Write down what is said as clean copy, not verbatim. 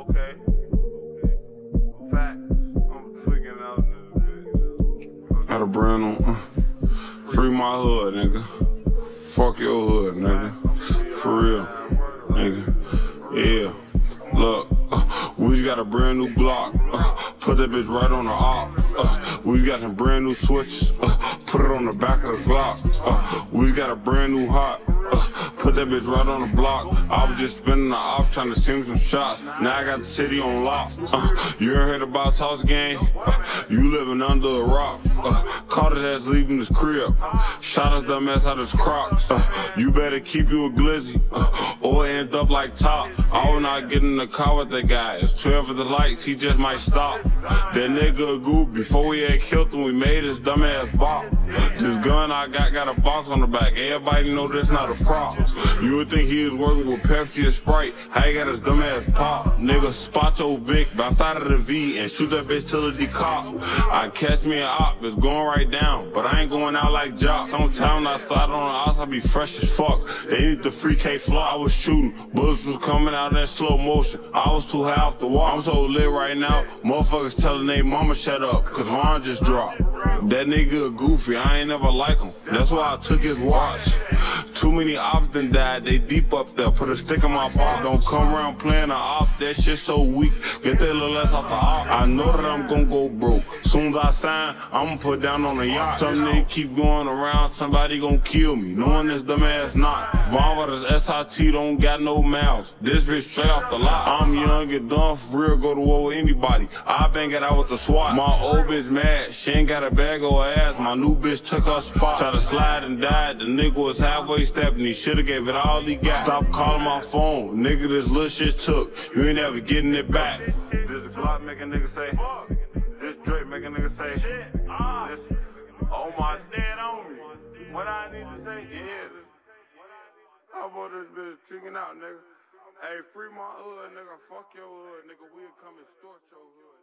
Okay. Facts. I'm tweaking out in this bitch. Got a brand new, free my hood, nigga. Fuck your hood, nigga. For real, nigga. Yeah. Look, we just got a brand new Glock. Put that bitch right on the op. We just got some brand new switches. Put it on the back of the Glock. We just got a brand new hot. Put that bitch right on the block. I was just spinning the off trying to sing some shots. Now I got the city on lock. You ain't heard about Toss Gang? You living under a rock. Caught his ass leaving his crib. Shot his dumb ass out his Crocs. You better keep you a glizzy, or end up like Top. I will not get in the car with that guy. It's 12 of the lights, he just might stop. That nigga a goof. Before we had killed him, we made his dumb ass bop. This gun I got a box on the back. Everybody know this not a prop. You would think he was working with Pepsi or Sprite. How he got his dumb ass pop? Nigga, spot your Vic, bounce out of the V and shoot that bitch till it decop. I catch me an op, it's going right down, but I ain't going out like Jock. Sometimes I slide on the outs, I be fresh as fuck. They need the free K flop. I was shooting, bullets was coming out in slow motion. I was too high off the wall. I'm so lit right now, motherfuckers telling they mama shut up, cause Ron just dropped. That nigga a goofy, I ain't never like him. That's why I took his watch. Too many ops done died, they deep up there. Put a stick in my pop. Don't come around playing a op, that shit so weak. Get that little ass off the op. I know that I'm gon' go broke. Soon as I sign, I'ma put down on the yacht. Some nigga keep going around, somebody gon' kill me. Knowing this dumb ass not. Von with his SIT don't got no mouths. This bitch straight off the lot. I'm young, get done for real, go to war with anybody. I bang it out with the SWAT. My old bitch mad, she ain't got a bag or ass. My new bitch took her spot. Tried to slide and died. The nigga was halfway stepping. He shoulda gave it all he got. Stop calling my phone. Nigga, this little shit took. You ain't ever getting it back. This Glock make a nigga say fuck. This Drake make a nigga say shit. This, oh my dead on me. What I need to say? Yeah. How about this bitch tweaking out, nigga? Hey, free my hood, nigga. Fuck your hood, nigga. We'll come and extort your hood.